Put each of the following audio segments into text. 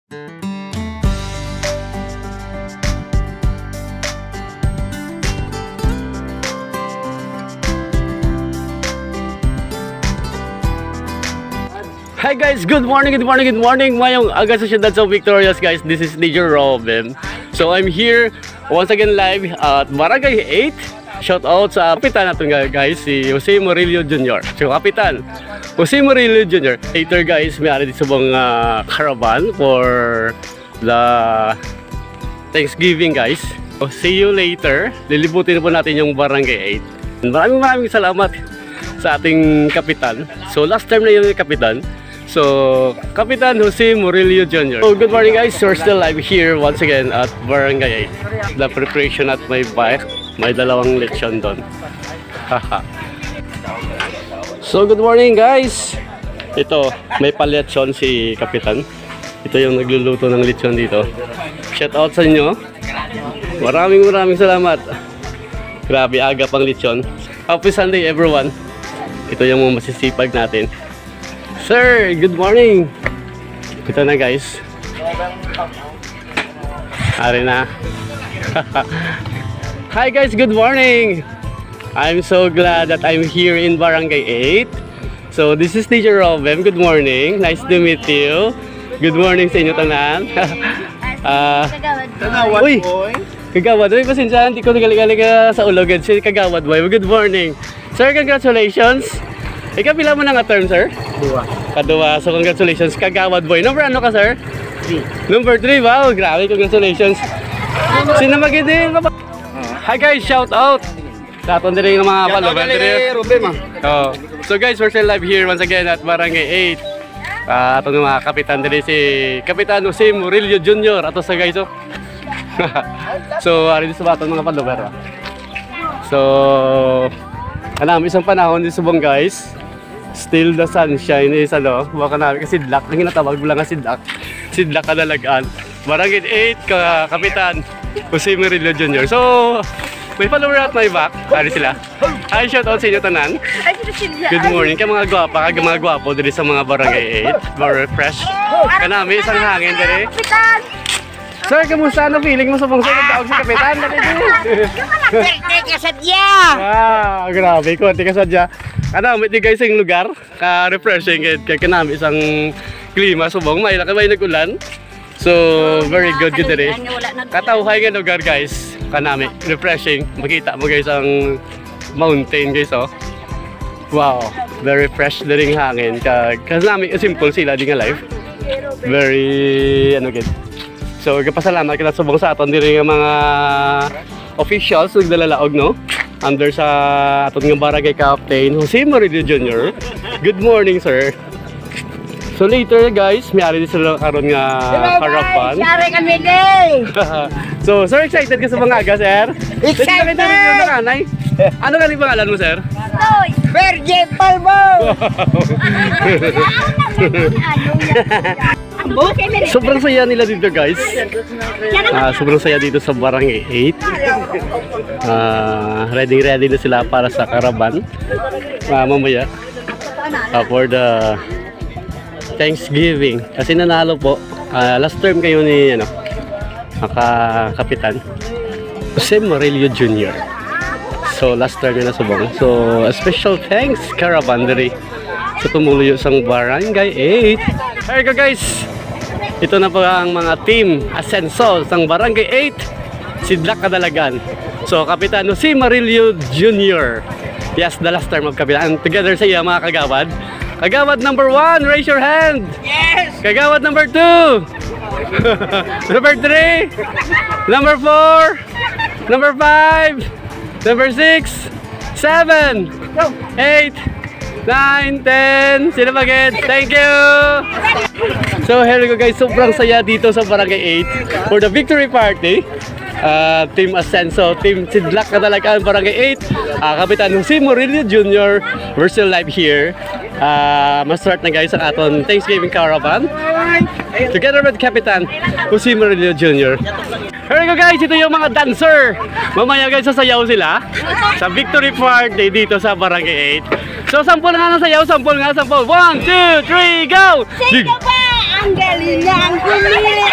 Hi guys, good morning. Mayong aga sa siyudad sa Victorias guys. This is DJ Robin. So I'm here once again live at Barangay 8. Shout out sa kapitan natin guys, si Jose Murillo Jr. So kapitan, Jose Murillo Jr. Later guys, may ari dito sa mga caravan for the Thanksgiving guys. So see you later. Lilibutin po natin yung Barangay 8. Maraming salamat sa ating kapitan. So last time na yun yung kapitan. So, Kapitan Jose Murillo Jr. So, good morning guys. We're still live here once again at Barangay 8. The preparation at my bike. May dalawang lechon doon. So, good morning guys. Ito, may palechon si Kapitan. Ito yung nagluluto ng lechon dito. Shout out sa inyo. Maraming salamat. Grabe, aga pang lechon. Happy Sunday everyone. Ito yung mga masisipag natin. Sir, good morning. Ito na guys. Ari na. Hi guys, good morning. I'm so glad that I'm here in Barangay 8. So this is Teacher Robin. Good morning. Nice to meet you. Good morning sa inyo tanan. Kagawad Uy, boy. Kagawad. Uy, pasensya, hindi ko nagaling sa ulogad. Si Kagawad boy. Good morning. Sir, congratulations. Ikaw pila mo na nga term, sir? Kadua. So, congratulations. Kagawad boy. Number ano ka, sir? 3. Number 3. Wow, grabe. Congratulations. Sino magiging? Hi guys, shout out. Sa aton din yung mga follower. Oh. So guys, we're still live here once again at Barangay 8. Ato ng mga kapitan din si Kapitan Jose Murillo Jr. Ato sa guys, oh. So, ari sa aton mga follower. So, isang panahon din subong guys. Still the sunshine is baka namin kasi sidlak. Ang hinatawag mo lang nga sidlak. Sidlak kadalagaan. Barangay 8 Kapitan Jose Murillo Jr. So, may follower at my back. Ari sila. Hi, shout out sa inyo tanan. Good morning. Kaya mga gwapo dito sa mga Barangay 8. Very fresh. Kanami isang hangin dito. Sir, kamusta? Ano feeling mo sa bangsa ng daog si Kapitan? Konti ka sadya. Grabe, konti ka sadya. May di guys yung lugar, ka-refreshing kaya kanami isang klima subong, may nag-ulan. So, very good dito. Katawhay nga lugar guys, kanami, refreshing. Makita mo guys ang mountain guys, oh. Wow, very fresh din yung hangin. Kasi namin, simple sila din nga life. Very, good. So, kapasalamat kita subong sa aton din yung mga officials nagdalalaog, no? Under sa aton ng Barangay Captain Jose Murillo Jr. Good morning, sir. So later guys, may ari din sila karon nga harapan. Sari kami day. So, sir, excited ka sa mga aga, sir? Excited! Ano ka rin pangalan mo, sir? Virgin Palmo. Sobrang saya nila dito guys. Sobrang saya dito sa Barangay 8. Ready na sila para sa caravan. Mamaya for the Thanksgiving. Kasi nanalo po. Last term kayo ni Kapitan Jose Murillo Jr. So last term na subong. So a special thanks caravan diri sa tumuluyo sang Barangay 8. Here go guys. Ito na po ang mga team Asenso sang Barangay 8. Sidlak kadalagan. So Kapitan Jose Murillo Jr. Yes, the last term of Kapitan. Together sa iya mga kagawad. Kagawad number 1, raise your hand. Yes. Kagawad number 2. Number 3. Number 4. Number 5. Number 6. 7. 8. 9, 10. Sino bagay? Thank you. So here we go guys. Sobrang saya dito sa Barangay 8 for the victory party. Team Asenso, Team Sidlak kadalagaan Barangay 8. Kapitan Jose Murillo Jr. We're still live here. Mas-start na guys ang aton Thanksgiving caravan. Together with Kapitan Jose Murillo Jr. Here we go guys, ito yung mga dancer. Mamaya guys, sasayaw sila sa victory party dito sa Barangay 8. So, sampol nga ng sayaw, sampol nga, sampol. 1, 2, 3, go! Sino ba ang Ang galing niya ang pumili.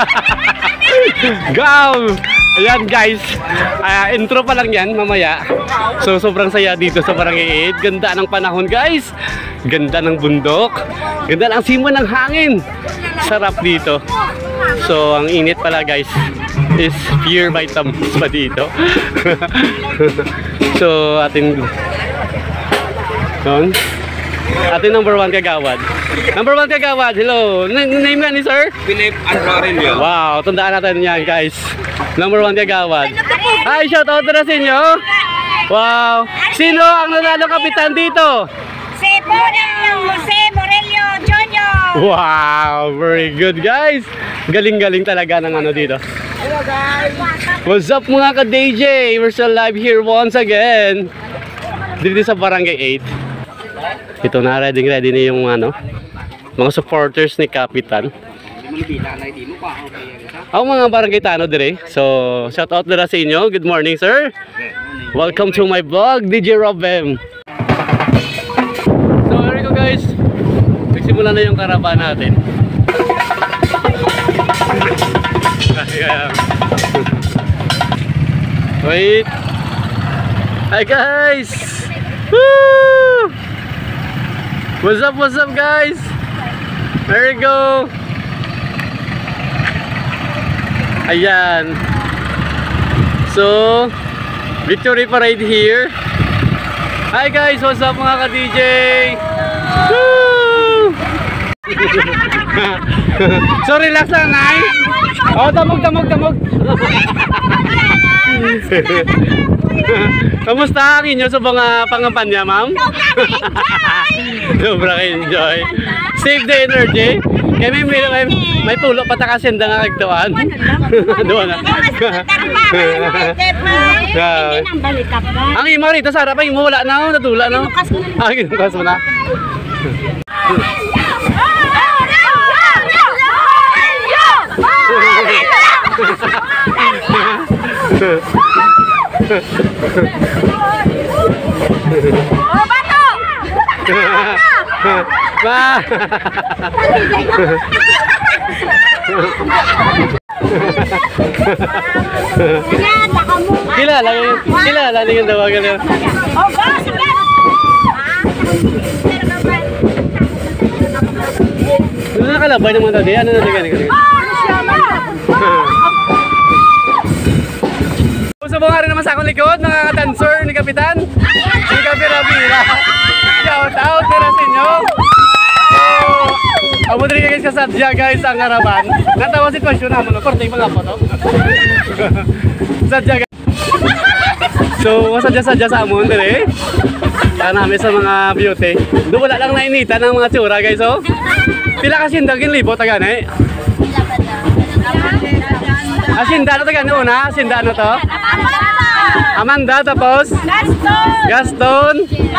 Go! Ayan guys, intro pa lang yan mamaya. So sobrang saya dito sa Barangay 8. Ganda ng panahon guys. Ganda ng bundok. Ganda ng simon ng hangin. Sarap dito. So ang init pala guys is pure vitamins pa dito. So ating number 1 kagawad. Number 1 kagawad, hello. Name nga ni sir? Philip Anroarillo. Wow, tandaan natin yan guys. Number 1 kagawad. Hi, shout out na sa inyo. Wow. Sino ang nanalo kapitan dito? Si Jose Morelio Jr. Wow, very good guys. Galing-galing talaga ng ano dito. Hello guys. What's up mga ka-DJ? We're still live here once again. Dito sa Barangay 8. Ito na, ready na yung ano, mga supporters ni Kapitan. Ako mga barangay tano dire. So, shout out na sa inyo. Good morning, sir. Welcome to my vlog, DJ Robem. So, here we go guys. Nagsimula na yung karavan natin. Wait. Hi guys. Woo! What's up guys? There you go. Ayan. So, victory parade here. Hi guys, what's up mga ka-DJ? Woo! So, relax lang, ay. Oh, damog. Kamusta ang inyo sa mga pangampanya, ma'am? Sobrang enjoy. Save the energy. Kaya may pulo pa ta kasi nga kagtuan. Doon na. Ang imo rito, sarap ang imo wala na, natula na. Ginukas mo na. Oh, bato! Ba. Kilala yung tawagan niya. Oh, boss! Ano nakalabay naman tadi? Ano na ganyan? So mga rin naman sa akong likod, mga dancer ni Kapitan. Si Kapi Rabira. Shout out na sa inyo. So, amo din guys kasadya guys ang harapan. Natawa sitwasyon naman, korte mga foto. Sadya guys. So, sadya-sadya sa amon dire. Namin sa mga beauty. Doon wala lang nainitan ng mga tsura guys, oh. Pila kasi ndagin libo tagana eh. Asinda na taga una, asinda na to. Amanda tapos Gaston.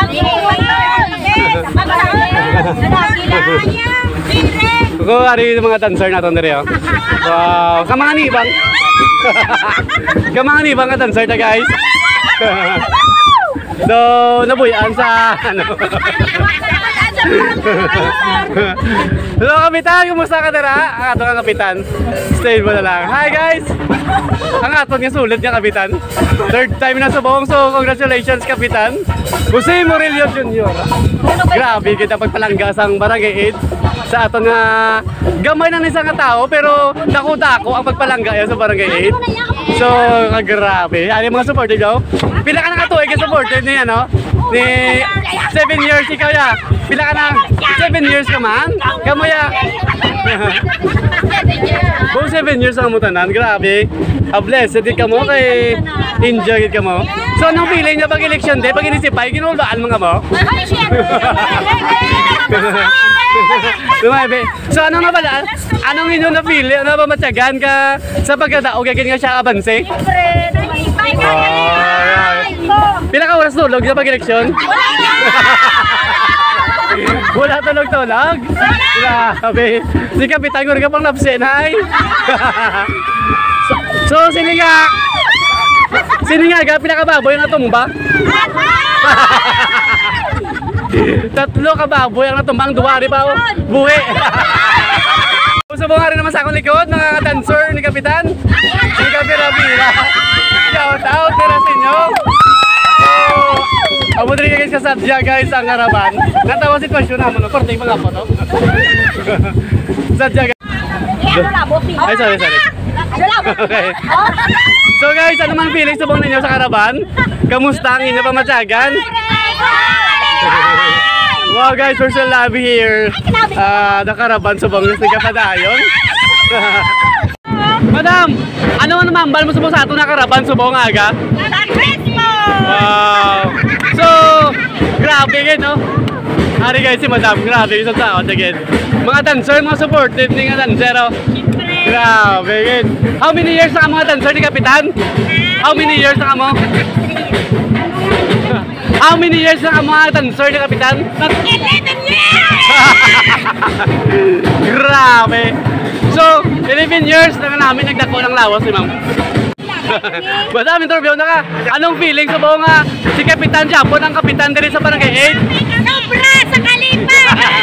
Ko ari mga dancer naton dire, oh. Wow, kamang nibang. Kamang nibang ka dancer ta guys. Do nabuyan sa ano. Hello Kapitan, kumusta ka dira? Ang ato nga Kapitan. Stay mo na lang. Hi guys. Ang ato nga sulit nga Kapitan. Third time na subong, so congratulations Kapitan. Jose Morelio Jr. Grabe kita pagpalanggas ang Barangay 8 sa ato nga gamay ng isang tao pero dako-dako ang pagpalangga sa Barangay 8. So grabe. Ano mga supporter daw? Pila ka na katuig ka supporter ni ano? Ni 7 years ikaw ya. Pila ka na 7 years ka man? Kamu ya. Kung 7 years ang mutanan, grabe. Blessed ka mo kay enjoy ka mo. So anong feeling niya pag election day, pag inisipay, ginulaan mga mo? So ano nga pala? Anong inyo na feel? Ano ba matyagan ka sa pagkadaog kaya nga siya abanse? Pila ka oras tulog sa pag-eleksyon? Wala tulog-tulog? Grabe. Si Kapitan ko rin ka pang napsin, hay? So, sini nga, pila ka baboy na tumba? Tatlo ka baboy ang natumbang duwari pa, buwi. Subong nga rin naman sa akong likod, mga dancer ni Kapitan. Si Kapirabira. Shout out nila sa inyo. So, amo din guys sa Sadya guys ang harapan. Natawa sitwasyon naman, no? Korte mga po to. Sadya guys. Ay, sorry. Okay. So guys, ano man feeling subong ninyo sa karaban? Kamusta ang inyo pamatyagan? Wow guys, we're so lovely here. The caravan subong ni Kapadayon. Madam, ano man mambal mo subong sa ato na karaban subong aga? Wow. So, grabe gid no. Hari guys si Madam, grabe sa tao again. Mga dancer, mga supportive ni nga dancer. Oh. Grabe gid. How many years na ka mga dancer ni Kapitan? How many years na ka mo? How many years na ka mga dancer ni Kapitan? 11 years! Grabe. So, 11 years na namin nagdako ng lawas ni Ma'am. Madam, interview na ka. Anong feeling sa buong si Kapitan Japon ang kapitan din sa Barangay 8? Sobra sa Kalipa!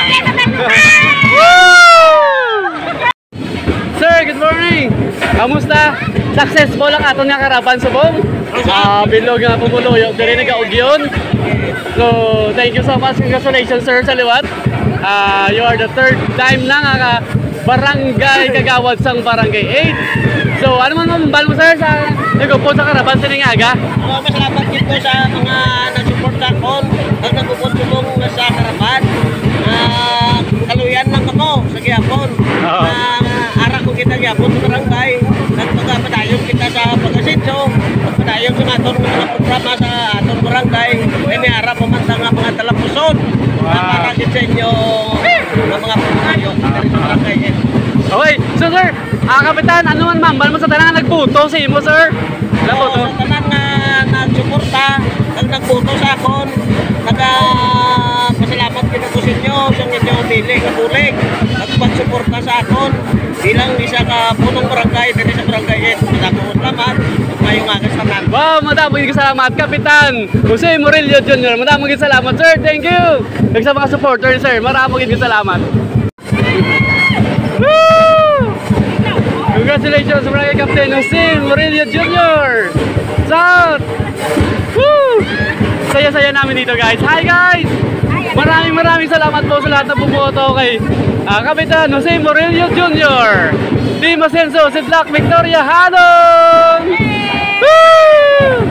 Sir, good morning! Kamusta? Successful ang aton nga karaban subong? Bilog nga pumuluyok, dili nag-augyon. So, thank you so much. Congratulations sir sa liwat. You are the third time na nga barangay kagawad sang Barangay 8. So, ano man mambal mo sir sa nagupon sa karaban sa Ningaga? Masalamat dito sa mga nag-support akon at nagupon subong sa karaban. Kaluyan lang ako sa Gyapon. Ara ko kita Gyapon sa barangay. Nagpagpadayon kita sa pag-asinso. Pagpadayon sa aton mga programa sa aton barangay. May ara pamantang nga mga talapusod. Para din sa inyo mga pagpadayon sa barangay. Okay, so sir, Kapitan, ano man mambal mo sa tanan nagputo sa imo sir? Sa tanan nga nagsuporta, nagputo sa akon, pasalamat ko sa inyo sa inyong pili nga bulig, nagpagsuporta sa akon bilang isa ka punong barangay dito sa Barangay 8. Salamat, mayong agas tanan. Wow, madaming salamat Kapitan Jose Murillo Jr. Madaming salamat sir, thank you. Sa mga supporter sir, maraming salamat. Woo! Congratulations sa Barangay Captain Jose Murillo Jr. South! Woo! Saya-saya namin dito guys. Hi guys! Maraming salamat po sa lahat na bumoto kay Kapitan Jose Murillo Jr. Team Asenso, Sidlak, Victoria, Halong! Woo!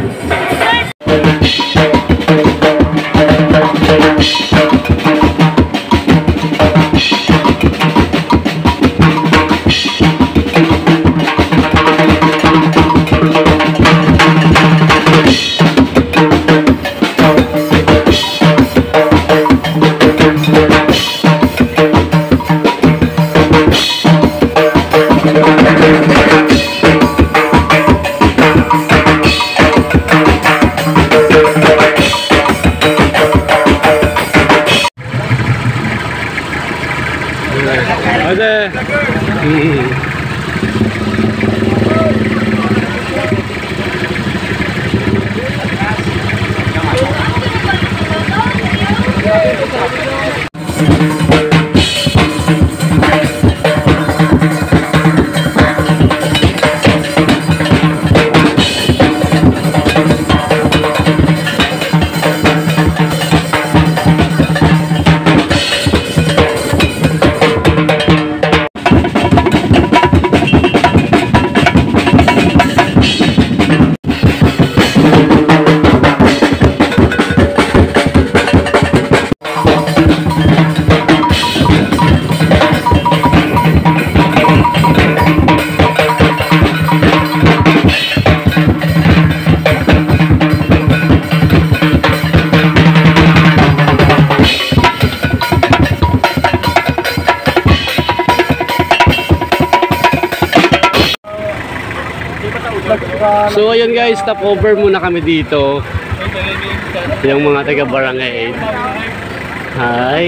So ayun guys, stop over muna kami dito. Yung mga taga Barangay 8. Hi.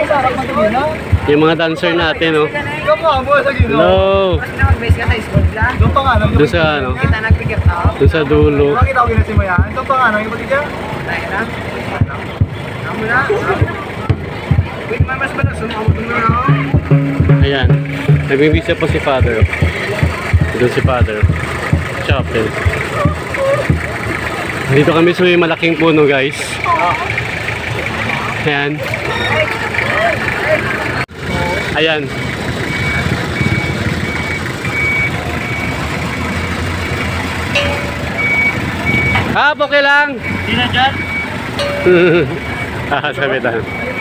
Yung mga dancer natin, oh. Hello. Doon sa ano? Doon sa dulo. Ayan. Nagbibisa po si Father. Doon si Father. Chapel. Dito kami sa may malaking puno, guys. Ayan. Ayan. Okay lang. Hindi na dyan. Sabi tayo.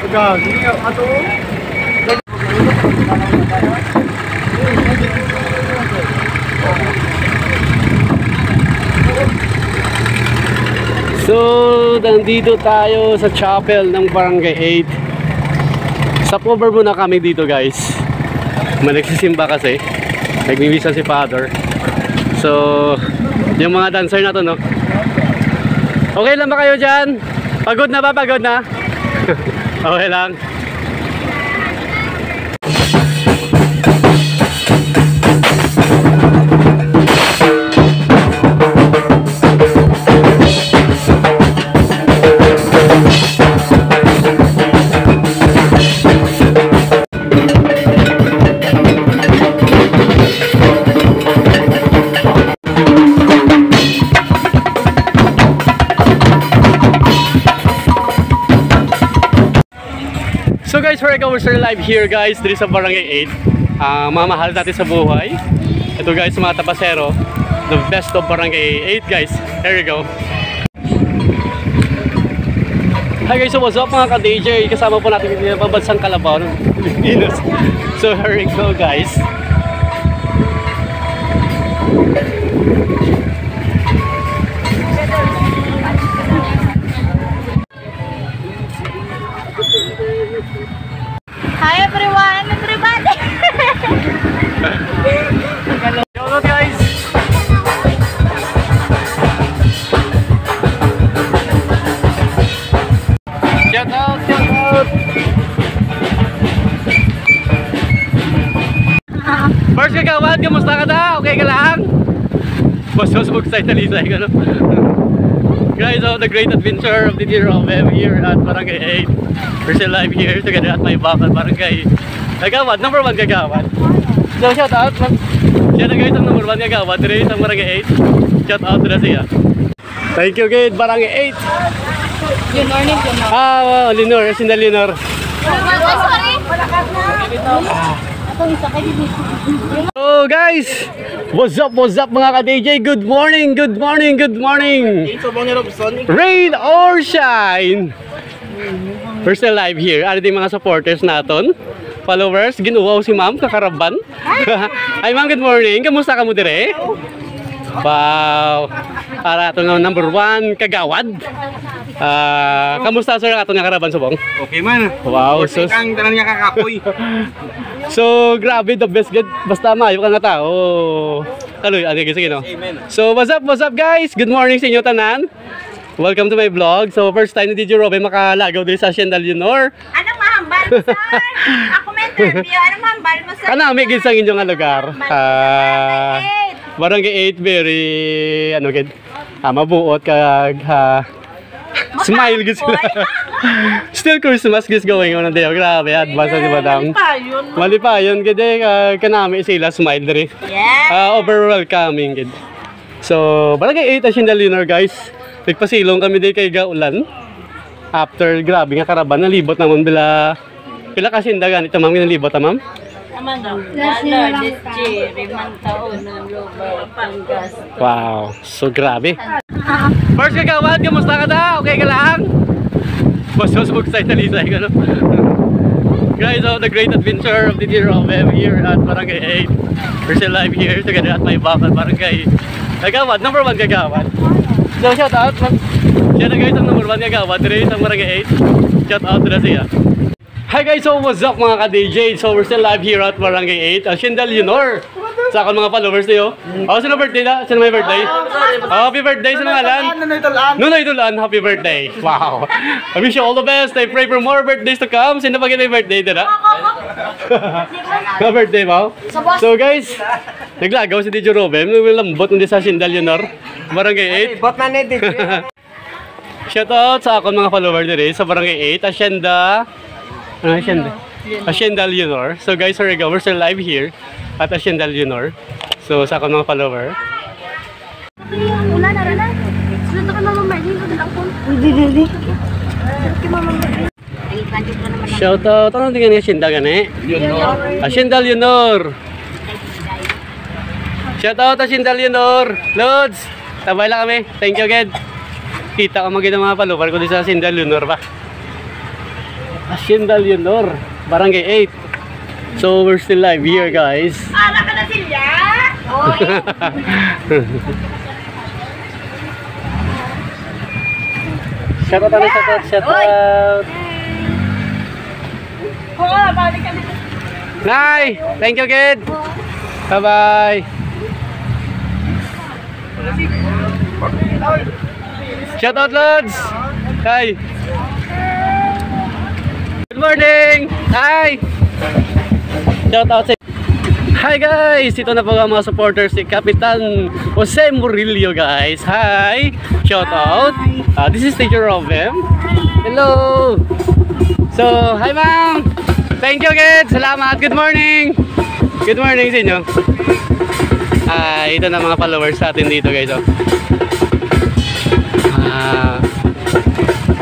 So, nandito tayo sa chapel ng Barangay 8. Stopover muna kami dito, guys. Nagsisimba kasi. Nagmimisa si Father. So, yung mga dancer na to, no? Okay lang ba kayo dyan? Pagod na ba? Pagod na? Okay lang. So guys, we're still live here guys, dito sa Barangay 8. Mamahal natin sa buhay. Ito guys, mga tapasero. The best of Barangay 8 guys. There you go. Hi guys, so what's up mga ka-DJ? Kasama po natin yung pambansang kalabaw ng Pilipinas. So here we go guys. Hi everyone, everybody. Hello guys. Shout out, shout out. First kagawad, kamusta ka na? Okay ka lang? Basta mag-side talisay ka, no? Guys, the great adventure of the Deer of here at Barangay 8. We're still live here together at my back at Barangay Kagawad, number 1 Kagawad. So shout out, siya na guys ang number 1 Kagawad, dito sa Barangay 8. Shout out na siya. Thank you guys, Barangay 8. Leonor ni Leonor. Leonor, sinda Leonor. Sorry. So guys, what's up mga ka-DJ? Good morning, good morning, good morning. Rain or shine. We're still live here. Ano din mga supporters natin? Followers, ginuwaw si ma'am, kakaraban. Ay ma'am, good morning. Kamusta ka mo dire? Wow. Para ito ng number 1, Kagawad. Kamusta sir ang ato nga karaban subong? Okay man. Wow. So, Ang tanan niya kakapoy. so grabe, the best good. Basta maayo ka nga tao. Kaloy, sige no. So what's up guys? Good morning sa inyo tanan. Welcome to my vlog. So first time ni DJ Robby makalagaw dito sa Hacienda Leonor. Anong mahambal mo, sir? Ako may interview. Anong mahambal mo, sir? Kana may gid sa inyong nga lugar. Barangay 8 very gid. Mabuot kag smile gid sila. Still Christmas is going on there. Grabe, advance di ba dang? Malipayon gid kanami sila smile diri. Yeah. Welcoming gid. So, Barangay 8 Hacienda Leonor guys. Nagpasilong kami din kay Gaulan. After grabe nga karaban, nalibot naman bila kasi dagan ito ma'am, nalibot ma'am? Naman daw. Lalo, Ditchi, 5 taon ng lugar, Panggas. Wow, so grabe. First Kagawad, kamusta ka na? Okay ka lang? Basta mag-side talisay ka, no? Guys, the great adventure of the Deer of here at Barangay 8. We're still live here together at my back at Barangay Kagawad, number 1 Kagawad. So shout out, siya na guys ang number 1 Kagawad, dito sa Barangay 8. Shout out na siya. Hi guys, so what's up mga ka-DJ? So we're still live here at Barangay 8, Hacienda Leonor. Sa akong mga followers niyo. Sino birthday na? Sino may birthday? Happy birthday sa ngalan. Nunoy Dulan, happy birthday. Wow. I wish you all the best. I pray for more birthdays to come. Sino pa may birthday din ha? Birthday mo? So guys, naglagaw si DJ Robem. Lambot hindi sa Hacienda Leonor. Barangay 8. Bot na ni DJ. Shout out sa akong mga followers dito sa Barangay 8, Hacienda. Ano Hacienda? Hacienda Leonor. So guys, sorry go, we're still live here at Hacienda Leonor. So sa akong mga follower. Wala na rin na. Sunod ka Mama Marlene, kung nilakon. Hindi. Kay Mama Marlene. Shout out. Ano tingnan nga Hacienda gani? Hacienda Leonor. Shout out Hacienda Leonor. Lods, tabay lang kami. Thank you again. Kita ko maganda mga follower ko dito sa Hacienda Leonor ba? Hacienda Leonor, Barangay 8. So we're still live here guys. Ala ka na sila? Oy. Shout out, shout out. Oo, balik ka dito. Nay, thank you kid. Bye bye. Shout out Lods. Hi. Good morning. Hi. Shout out sa hi guys, ito na po ang mga supporters si Kapitan Jose Murillo guys. Hi. Shout out. This is Teacher Robin. Hello. So, hi ma'am. Thank you kids. Salamat. Good morning. Good morning sa inyo. Ito na mga followers sa atin dito guys.